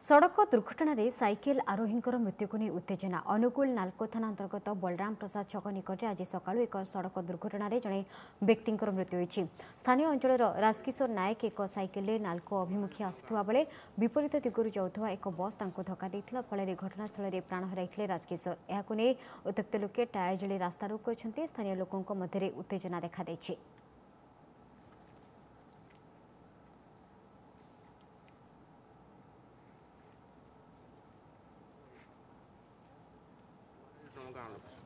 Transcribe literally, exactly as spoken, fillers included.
सड़क दुर्घटना रे साइकेल आरोहींकर मृत्यु को नहीं उत्तेजना अनुगुल नालको थाना अंतर्गत बलराम प्रसाद छक निकट आज सका एक सड़क दुर्घटना रे जड़े व्यक्ति मृत्यु होती। स्थानीय अंचल राजकिशोर नायक एक साइकेल नालको अभिमुखी आसुवा बेले विपरीत दिगरू जाऊा एक बस धक्का देता फल घटनास्थल में प्राण हराई राजकिशोर। यह उत्त्यक्त लोके टायर जली रास्ता रोक कर स्थानीय लोकों मध्य उत्तेजना देखा देछि। गाँव